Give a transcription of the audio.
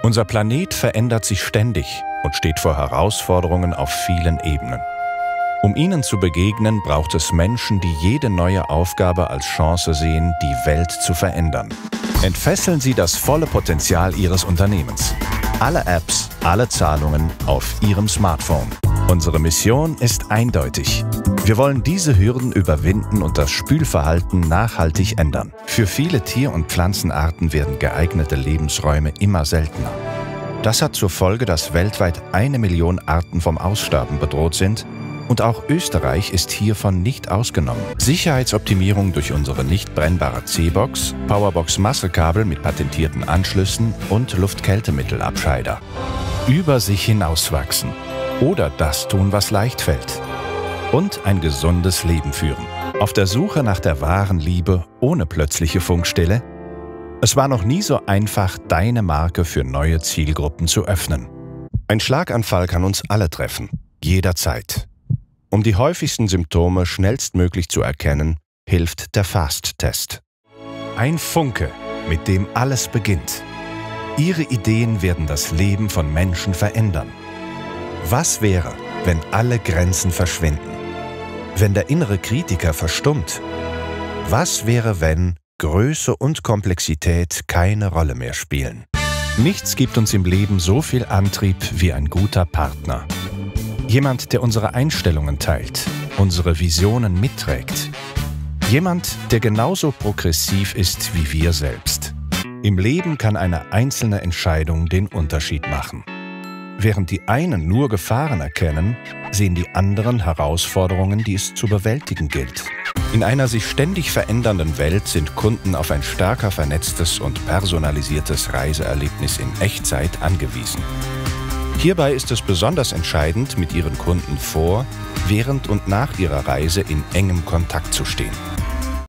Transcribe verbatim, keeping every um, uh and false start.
Unser Planet verändert sich ständig und steht vor Herausforderungen auf vielen Ebenen. Um ihnen zu begegnen, braucht es Menschen, die jede neue Aufgabe als Chance sehen, die Welt zu verändern. Entfesseln Sie das volle Potenzial Ihres Unternehmens. Alle Apps, alle Zahlungen auf Ihrem Smartphone. Unsere Mission ist eindeutig. Wir wollen diese Hürden überwinden und das Spülverhalten nachhaltig ändern. Für viele Tier- und Pflanzenarten werden geeignete Lebensräume immer seltener. Das hat zur Folge, dass weltweit eine Million Arten vom Aussterben bedroht sind. Und auch Österreich ist hiervon nicht ausgenommen. Sicherheitsoptimierung durch unsere nicht brennbare C-Box, Powerbox-Massekabel mit patentierten Anschlüssen und Luft-Kältemittelabscheider. Über sich hinauswachsen oder das tun, was leicht fällt. Und ein gesundes Leben führen. Auf der Suche nach der wahren Liebe ohne plötzliche Funkstille? Es war noch nie so einfach, deine Marke für neue Zielgruppen zu öffnen. Ein Schlaganfall kann uns alle treffen, jederzeit. Um die häufigsten Symptome schnellstmöglich zu erkennen, hilft der FAST-Test. Ein Funke, mit dem alles beginnt. Ihre Ideen werden das Leben von Menschen verändern. Was wäre, wenn alle Grenzen verschwinden? Wenn der innere Kritiker verstummt? Was wäre, wenn Größe und Komplexität keine Rolle mehr spielen? Nichts gibt uns im Leben so viel Antrieb wie ein guter Partner. Jemand, der unsere Einstellungen teilt, unsere Visionen mitträgt. Jemand, der genauso progressiv ist wie wir selbst. Im Leben kann eine einzelne Entscheidung den Unterschied machen. Während die einen nur Gefahren erkennen, sehen die anderen Herausforderungen, die es zu bewältigen gilt. In einer sich ständig verändernden Welt sind Kunden auf ein stärker vernetztes und personalisiertes Reiseerlebnis in Echtzeit angewiesen. Hierbei ist es besonders entscheidend, mit Ihren Kunden vor, während und nach ihrer Reise in engem Kontakt zu stehen.